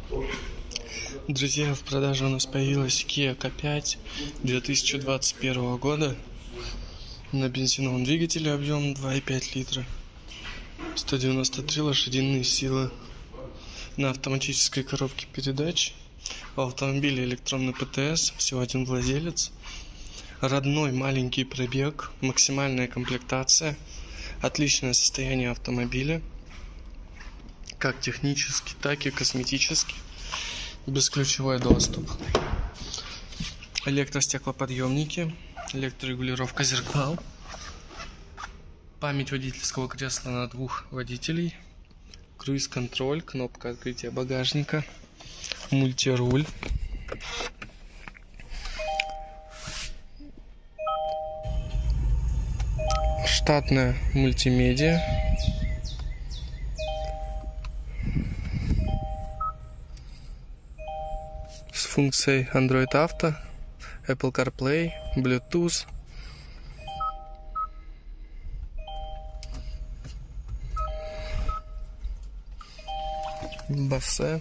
Друзья, в продаже у нас появилась Kia K5 2021 года на бензиновом двигателе объем 2,5 литра, 193 лошадиные силы, на автоматической коробке передач. В автомобиле электронный ПТС, всего один владелец, родной маленький пробег, максимальная комплектация, отличное состояние автомобиля, как технически, так и косметически, бесключевой доступ, электростеклоподъемники, электрорегулировка зеркал, память водительского кресла на двух водителей, круиз-контроль, кнопка открытия багажника, мультируль, штатная мультимедиа, с функцией Android Auto, Apple CarPlay, Bluetooth, Bose,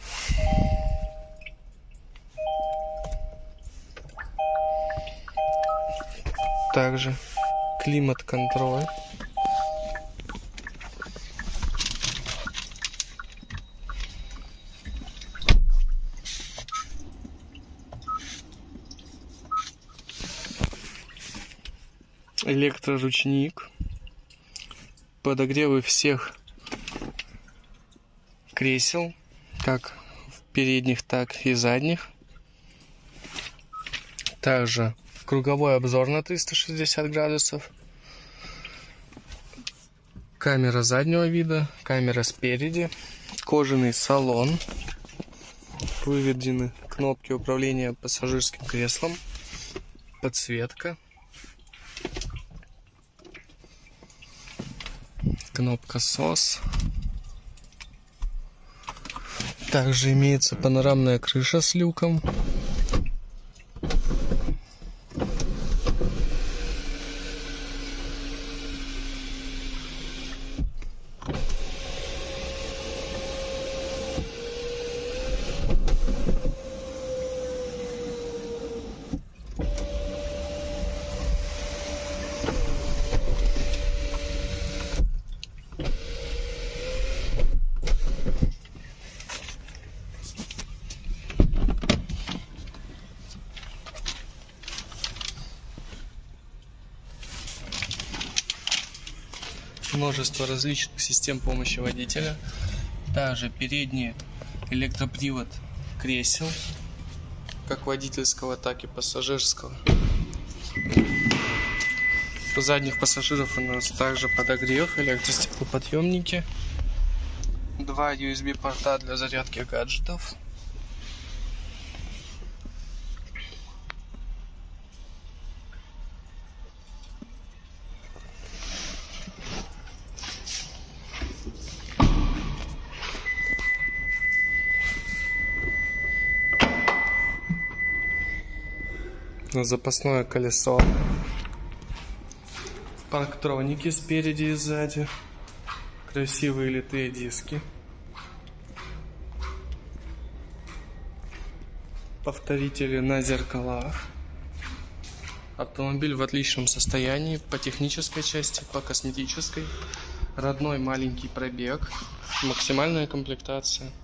также климат-контроль, электроручник, подогревы всех кресел, как передних, так и задних. Также круговой обзор на 360 градусов, камера заднего вида, камера спереди, кожаный салон, выведены кнопки управления пассажирским креслом, подсветка, кнопка SOS. Также имеется панорамная крыша с люком. Множество различных систем помощи водителя. Также передний электропривод кресел, как водительского, так и пассажирского. У задних пассажиров у нас также подогрев, электростеклоподъемники, два USB порта для зарядки гаджетов, запасное колесо, парктроники спереди и сзади, красивые литые диски, повторители на зеркалах. Автомобиль в отличном состоянии по технической части, по косметической, родной маленький пробег, максимальная комплектация.